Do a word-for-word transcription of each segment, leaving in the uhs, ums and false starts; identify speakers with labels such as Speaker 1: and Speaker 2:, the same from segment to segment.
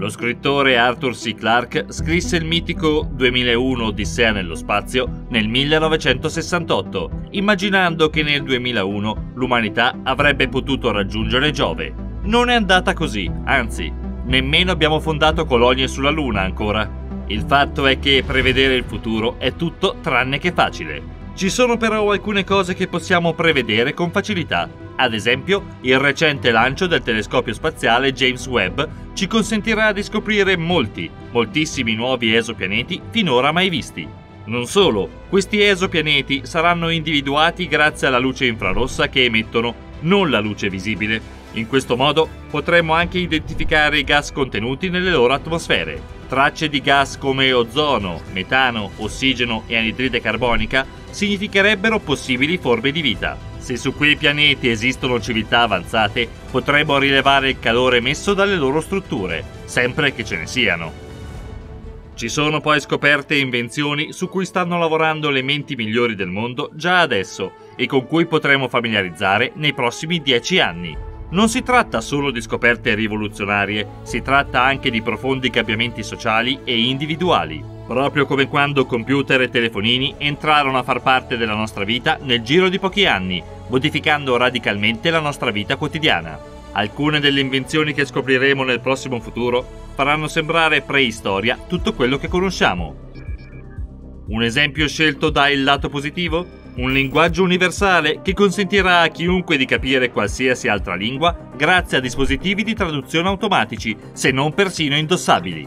Speaker 1: Lo scrittore Arthur C. Clarke scrisse il mitico duemilauno Odissea nello spazio nel millenovecentosessantotto, immaginando che nel duemilauno l'umanità avrebbe potuto raggiungere Giove. Non è andata così, anzi, nemmeno abbiamo fondato colonie sulla Luna ancora. Il fatto è che prevedere il futuro è tutto tranne che facile. Ci sono però alcune cose che possiamo prevedere con facilità. Ad esempio, il recente lancio del telescopio spaziale James Webb ci consentirà di scoprire molti, moltissimi nuovi esopianeti finora mai visti. Non solo, questi esopianeti saranno individuati grazie alla luce infrarossa che emettono, non la luce visibile. In questo modo potremo anche identificare i gas contenuti nelle loro atmosfere. Tracce di gas come ozono, metano, ossigeno e anidride carbonica significherebbero possibili forme di vita. Se su quei pianeti esistono civiltà avanzate, potremo rilevare il calore emesso dalle loro strutture, sempre che ce ne siano. Ci sono poi scoperte e invenzioni su cui stanno lavorando le menti migliori del mondo già adesso e con cui potremo familiarizzare nei prossimi dieci anni. Non si tratta solo di scoperte rivoluzionarie, si tratta anche di profondi cambiamenti sociali e individuali, proprio come quando computer e telefonini entrarono a far parte della nostra vita nel giro di pochi anni, modificando radicalmente la nostra vita quotidiana. Alcune delle invenzioni che scopriremo nel prossimo futuro faranno sembrare preistoria tutto quello che conosciamo. Un esempio scelto da Il Lato Positivo? Un linguaggio universale che consentirà a chiunque di capire qualsiasi altra lingua grazie a dispositivi di traduzione automatici, se non persino indossabili.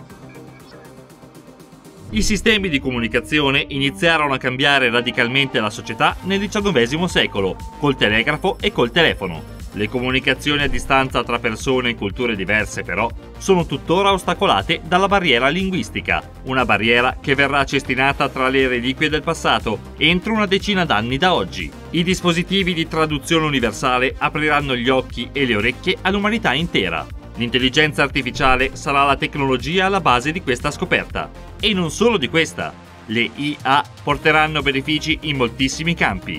Speaker 1: I sistemi di comunicazione iniziarono a cambiare radicalmente la società nel diciannovesimo secolo, col telegrafo e col telefono. Le comunicazioni a distanza tra persone e culture diverse, però, sono tuttora ostacolate dalla barriera linguistica, una barriera che verrà cestinata tra le reliquie del passato entro una decina d'anni da oggi. I dispositivi di traduzione universale apriranno gli occhi e le orecchie all'umanità intera. L'intelligenza artificiale sarà la tecnologia alla base di questa scoperta. E non solo di questa. Le I A porteranno benefici in moltissimi campi.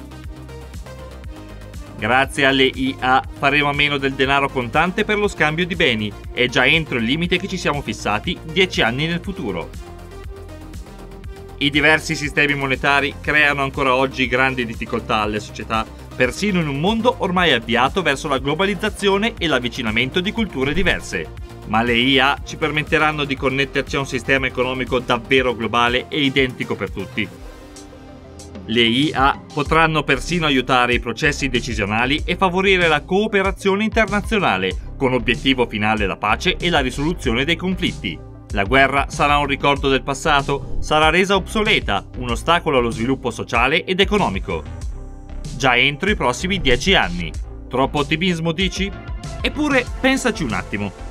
Speaker 1: Grazie alle I A faremo a meno del denaro contante per lo scambio di beni, e già entro il limite che ci siamo fissati dieci anni nel futuro. I diversi sistemi monetari creano ancora oggi grandi difficoltà alle società, persino in un mondo ormai avviato verso la globalizzazione e l'avvicinamento di culture diverse. Ma le I A ci permetteranno di connetterci a un sistema economico davvero globale e identico per tutti. Le I A potranno persino aiutare i processi decisionali e favorire la cooperazione internazionale, con obiettivo finale la pace e la risoluzione dei conflitti. La guerra sarà un ricordo del passato, sarà resa obsoleta, un ostacolo allo sviluppo sociale ed economico. Già entro i prossimi dieci anni. Troppo ottimismo, dici? Eppure, pensaci un attimo.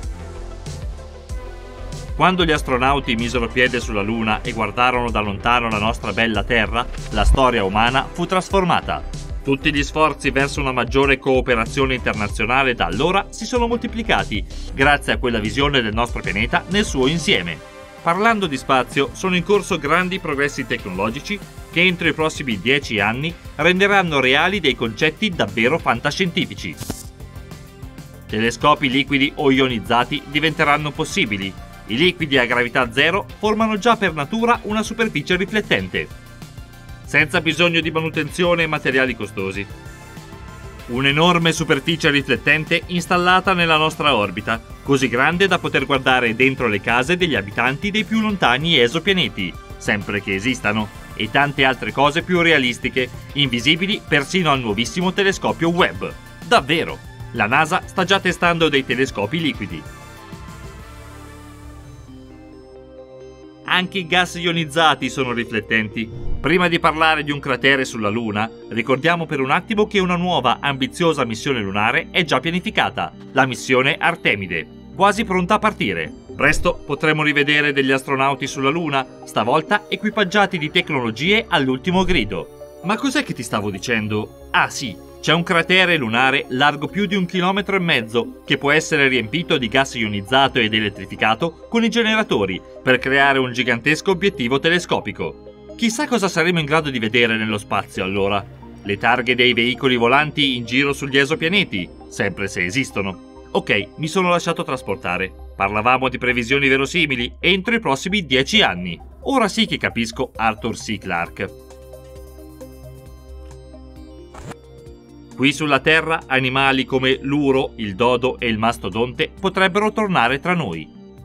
Speaker 1: Quando gli astronauti misero piede sulla Luna e guardarono da lontano la nostra bella Terra, la storia umana fu trasformata. Tutti gli sforzi verso una maggiore cooperazione internazionale da allora si sono moltiplicati, grazie a quella visione del nostro pianeta nel suo insieme. Parlando di spazio, sono in corso grandi progressi tecnologici che entro i prossimi dieci anni renderanno reali dei concetti davvero fantascientifici. Telescopi liquidi o ionizzati diventeranno possibili. I liquidi a gravità zero formano già per natura una superficie riflettente, senza bisogno di manutenzione e materiali costosi. Un'enorme superficie riflettente installata nella nostra orbita, così grande da poter guardare dentro le case degli abitanti dei più lontani esopianeti, sempre che esistano, e tante altre cose più realistiche, invisibili persino al nuovissimo telescopio Webb. Davvero! La NASA sta già testando dei telescopi liquidi. Anche i gas ionizzati sono riflettenti. Prima di parlare di un cratere sulla Luna, ricordiamo per un attimo che una nuova, ambiziosa missione lunare è già pianificata, la missione Artemide, quasi pronta a partire. Presto potremo rivedere degli astronauti sulla Luna, stavolta equipaggiati di tecnologie all'ultimo grido. Ma cos'è che ti stavo dicendo? Ah sì! C'è un cratere lunare largo più di un chilometro e mezzo che può essere riempito di gas ionizzato ed elettrificato con i generatori per creare un gigantesco obiettivo telescopico. Chissà cosa saremo in grado di vedere nello spazio allora. Le targhe dei veicoli volanti in giro sugli esopianeti, sempre se esistono. Ok, mi sono lasciato trasportare. Parlavamo di previsioni verosimili entro i prossimi dieci anni. Ora sì che capisco Arthur C. Clarke. Qui sulla Terra animali come l'uro, il dodo e il mastodonte potrebbero tornare tra noi.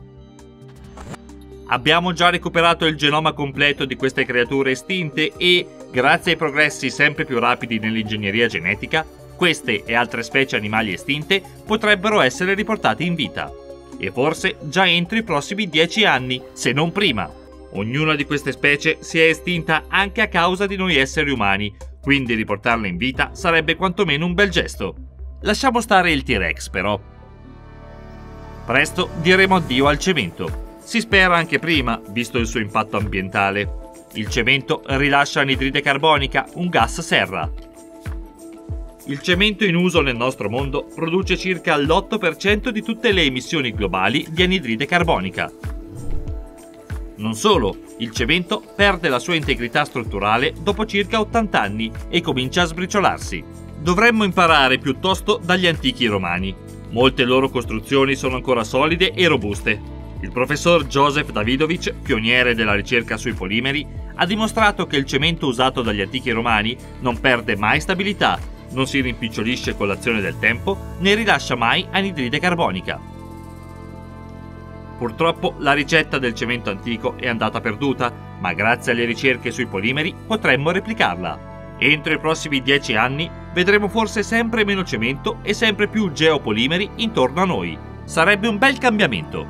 Speaker 1: Abbiamo già recuperato il genoma completo di queste creature estinte e, grazie ai progressi sempre più rapidi nell'ingegneria genetica, queste e altre specie animali estinte potrebbero essere riportate in vita. E forse già entro i prossimi dieci anni, se non prima. Ognuna di queste specie si è estinta anche a causa di noi esseri umani, quindi riportarle in vita sarebbe quantomeno un bel gesto. Lasciamo stare il T-Rex però. Presto diremo addio al cemento. Si spera anche prima, visto il suo impatto ambientale. Il cemento rilascia anidride carbonica, un gas serra. Il cemento in uso nel nostro mondo produce circa l'otto per cento di tutte le emissioni globali di anidride carbonica. Non solo, il cemento perde la sua integrità strutturale dopo circa ottanta anni e comincia a sbriciolarsi. Dovremmo imparare piuttosto dagli antichi romani. Molte loro costruzioni sono ancora solide e robuste. Il professor Joseph Davidovich, pioniere della ricerca sui polimeri, ha dimostrato che il cemento usato dagli antichi romani non perde mai stabilità, non si rimpicciolisce con l'azione del tempo, né rilascia mai anidride carbonica. Purtroppo la ricetta del cemento antico è andata perduta, ma grazie alle ricerche sui polimeri potremmo replicarla. Entro i prossimi dieci anni vedremo forse sempre meno cemento e sempre più geopolimeri intorno a noi. Sarebbe un bel cambiamento.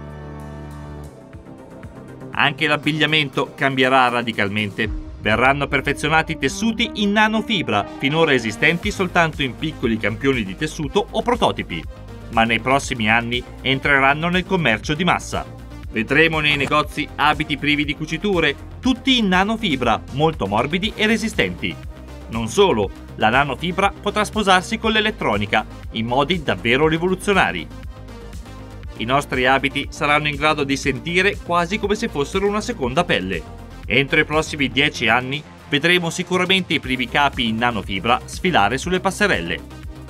Speaker 1: Anche l'abbigliamento cambierà radicalmente. Verranno perfezionati tessuti in nanofibra, finora esistenti soltanto in piccoli campioni di tessuto o prototipi, ma nei prossimi anni entreranno nel commercio di massa. Vedremo nei negozi abiti privi di cuciture, tutti in nanofibra, molto morbidi e resistenti. Non solo, la nanofibra potrà sposarsi con l'elettronica, in modi davvero rivoluzionari. I nostri abiti saranno in grado di sentire quasi come se fossero una seconda pelle. Entro i prossimi dieci anni vedremo sicuramente i primi capi in nanofibra sfilare sulle passerelle.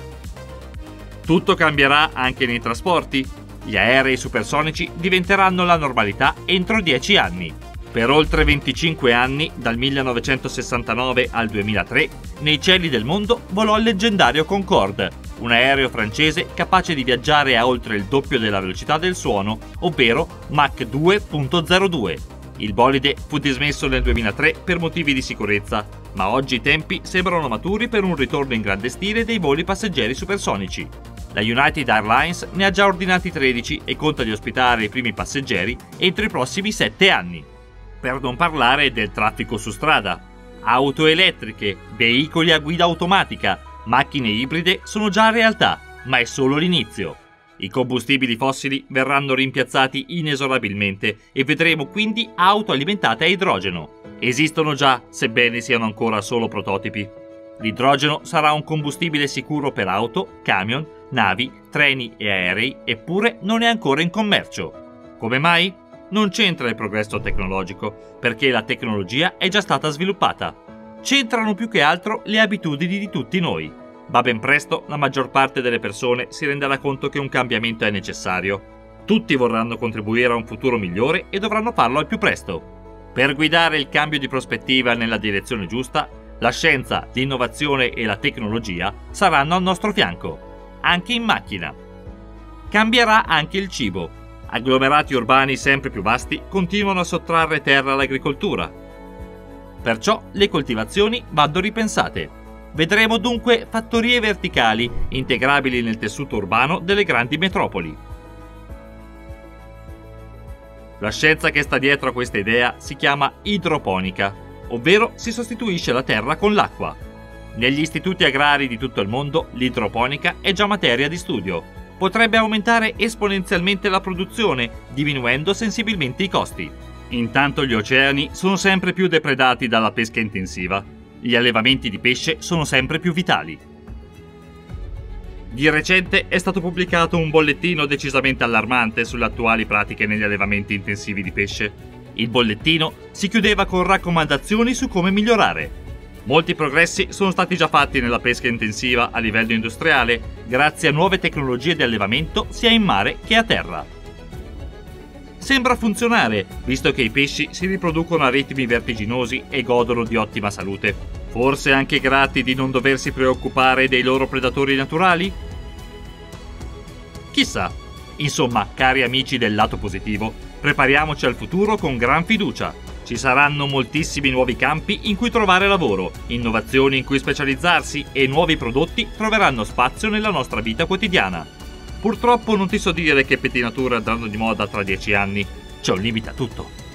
Speaker 1: Tutto cambierà anche nei trasporti. Gli aerei supersonici diventeranno la normalità entro dieci anni. Per oltre venticinque anni, dal millenovecentosessantanove al duemilatré, nei cieli del mondo volò il leggendario Concorde, un aereo francese capace di viaggiare a oltre il doppio della velocità del suono, ovvero Mach due punto zero due. Il bolide fu dismesso nel duemilatré per motivi di sicurezza, ma oggi i tempi sembrano maturi per un ritorno in grande stile dei voli passeggeri supersonici. La United Airlines ne ha già ordinati tredici e conta di ospitare i primi passeggeri entro i prossimi sette anni. Per non parlare del traffico su strada. Auto elettriche, veicoli a guida automatica, macchine ibride sono già realtà, ma è solo l'inizio. I combustibili fossili verranno rimpiazzati inesorabilmente e vedremo quindi auto alimentate a idrogeno. Esistono già, sebbene siano ancora solo prototipi. L'idrogeno sarà un combustibile sicuro per auto, camion, navi, treni e aerei, eppure non è ancora in commercio. Come mai? Non c'entra il progresso tecnologico, perché la tecnologia è già stata sviluppata. C'entrano più che altro le abitudini di tutti noi. Ma ben presto la maggior parte delle persone si renderà conto che un cambiamento è necessario. Tutti vorranno contribuire a un futuro migliore e dovranno farlo al più presto. Per guidare il cambio di prospettiva nella direzione giusta, la scienza, l'innovazione e la tecnologia saranno al nostro fianco, anche in macchina. Cambierà anche il cibo. Agglomerati urbani sempre più vasti continuano a sottrarre terra all'agricoltura. Perciò le coltivazioni vanno ripensate. Vedremo dunque fattorie verticali integrabili nel tessuto urbano delle grandi metropoli. La scienza che sta dietro a questa idea si chiama idroponica, ovvero si sostituisce la terra con l'acqua. Negli istituti agrari di tutto il mondo l'idroponica è già materia di studio. Potrebbe aumentare esponenzialmente la produzione, diminuendo sensibilmente i costi. Intanto gli oceani sono sempre più depredati dalla pesca intensiva. Gli allevamenti di pesce sono sempre più vitali. Di recente è stato pubblicato un bollettino decisamente allarmante sulle attuali pratiche negli allevamenti intensivi di pesce. Il bollettino si chiudeva con raccomandazioni su come migliorare. Molti progressi sono stati già fatti nella pesca intensiva a livello industriale, grazie a nuove tecnologie di allevamento sia in mare che a terra. Sembra funzionare, visto che i pesci si riproducono a ritmi vertiginosi e godono di ottima salute. Forse anche grati di non doversi preoccupare dei loro predatori naturali? Chissà. Insomma, cari amici del lato positivo, prepariamoci al futuro con gran fiducia. Ci saranno moltissimi nuovi campi in cui trovare lavoro, innovazioni in cui specializzarsi e nuovi prodotti troveranno spazio nella nostra vita quotidiana. Purtroppo non ti so dire che pettinature andranno di moda tra dieci anni. C'è un limite a tutto.